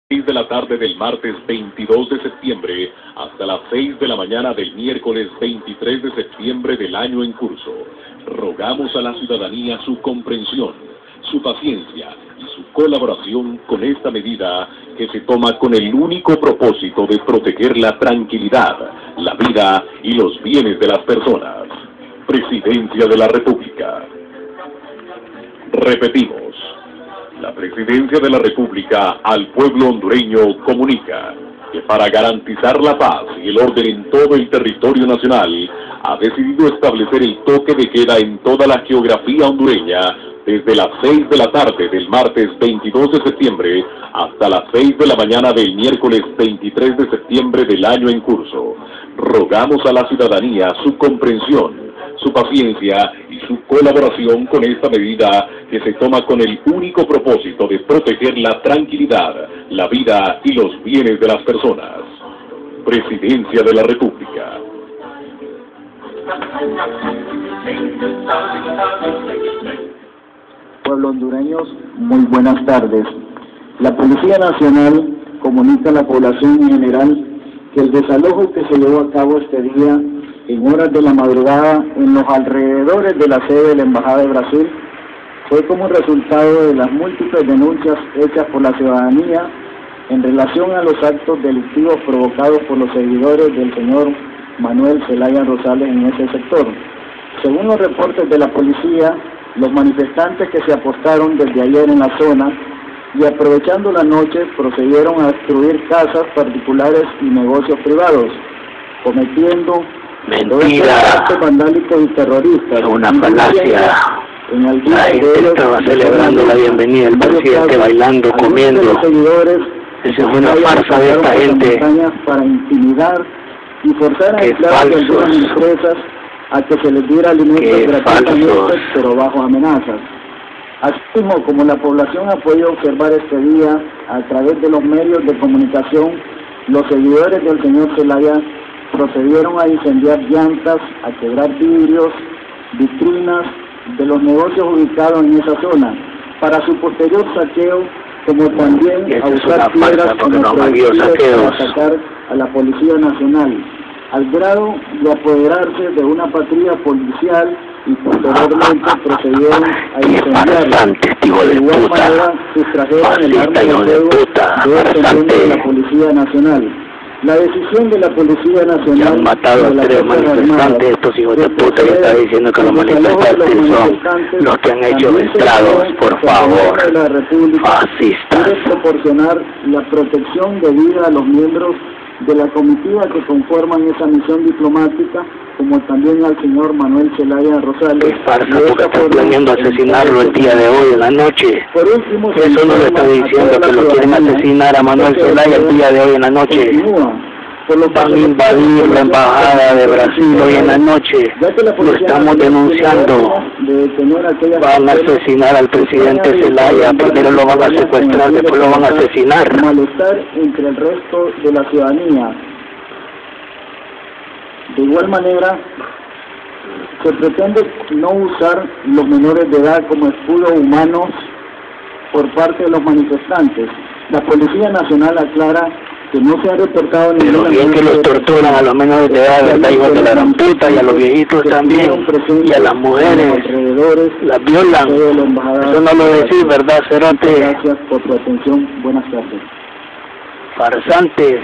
6 de la tarde del martes 22 de septiembre hasta las 6 de la mañana del miércoles 23 de septiembre del año en curso. Rogamos a la ciudadanía su comprensión, su paciencia y su colaboración con esta medida que se toma con el único propósito de proteger la tranquilidad, la vida y los bienes de las personas. Presidencia de la República. Repetimos. La Presidencia de la República al pueblo hondureño comunica que para garantizar la paz y el orden en todo el territorio nacional ha decidido establecer el toque de queda en toda la geografía hondureña desde las 6 de la tarde del martes 22 de septiembre hasta las 6 de la mañana del miércoles 23 de septiembre del año en curso. Rogamos a la ciudadanía su comprensión, su paciencia y su colaboración con esta medida que se toma con el único propósito de proteger la tranquilidad, la vida y los bienes de las personas. Presidencia de la República. Pueblo hondureños, muy buenas tardes. La Policía Nacional comunica a la población en general que el desalojo que se llevó a cabo este día en horas de la madrugada en los alrededores de la sede de la Embajada de Brasil fue como resultado de las múltiples denuncias hechas por la ciudadanía en relación a los actos delictivos provocados por los seguidores del señor Manuel Zelaya Rosales en ese sector. Según los reportes de la policía, los manifestantes que se apostaron desde ayer en la zona y aprovechando la noche procedieron a destruir casas particulares y negocios privados, cometiendo actos vandálicos y terroristas. Una falacia. La gente estaba celebrando la bienvenida del presidente, bailando, comiendo. Esa es una farsa de esta gente. Para intimidar y forzar a empleados de algunas empresas a que se les diera alimentos gratuitamente, pero bajo amenazas. Así como la población ha podido observar este día a través de los medios de comunicación, los seguidores del señor Zelaya procedieron a incendiar llantas, a quebrar vidrios, vitrinas de los negocios ubicados en esa zona, para su posterior saqueo, como también a usar piedras como proyectiles para atacar a la Policía Nacional, al grado de apoderarse de una patrulla policial y posteriormente procedieron a incendiarla. De igual manera sustrajeron el arma de fuego de la Policía Nacional. La decisión de la Policía Nacional... Han matado a 3 manifestantes, estos hijos de puta, y está diciendo que los manifestantes son los que han hecho estragos, por favor, fascistas. Quiere proporcionar la protección debida a los miembros de la comitiva que conforman esa misión diplomática, como también al señor Manuel Zelaya Rosales. Es farsa, porque están planeando asesinarlo el día de hoy, en la noche. Por último, eso no le está diciendo que lo quieren asesinar a Manuel Zelaya el día de hoy, en la noche. Van a invadir la Embajada de Brasil hoy en la noche. Lo estamos denunciando. Van a asesinar al presidente Zelaya. Primero lo van a secuestrar, después lo van a asesinar. Malestar entre el resto de la ciudadanía. De igual manera, se pretende no usar los menores de edad como escudos humanos por parte de los manifestantes. La Policía Nacional aclara que no se ha reportado ninguna... Pero bien que los torturan a los menores de edad, ¿verdad? Hijos de la gran puta, y a los viejitos también, y a las mujeres, las violan. Eso no lo decís, ¿verdad, Cerote? Gracias por tu atención. Buenas tardes. Farsantes.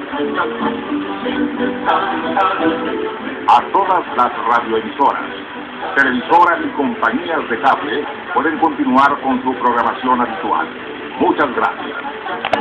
A todas las radioemisoras, televisoras y compañías de cable pueden continuar con su programación habitual. Muchas gracias.